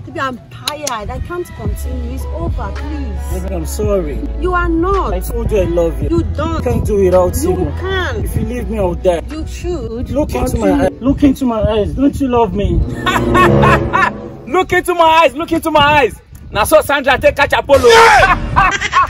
Baby, I'm tired. I can't continue. It's over, please. Baby, I'm sorry. You are not. I told you I love you. You don't. I can't do it without you. You can't. If you leave me, I'll die. You should. Look into my eyes. Look into my eyes. Don't you love me? Look into my eyes. Look into my eyes. Now so Sandra take catch Apollo.